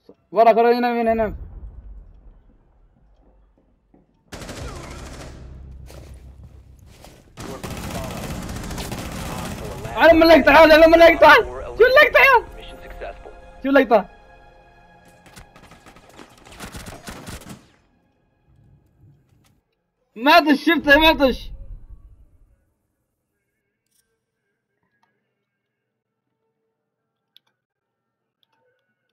وراك وراك، ينام ينام ينام. على ملاك تعال، على ملاك تعال، شو اللقطة تعال، شو اللقطة؟ ما طش، شفته ما طش.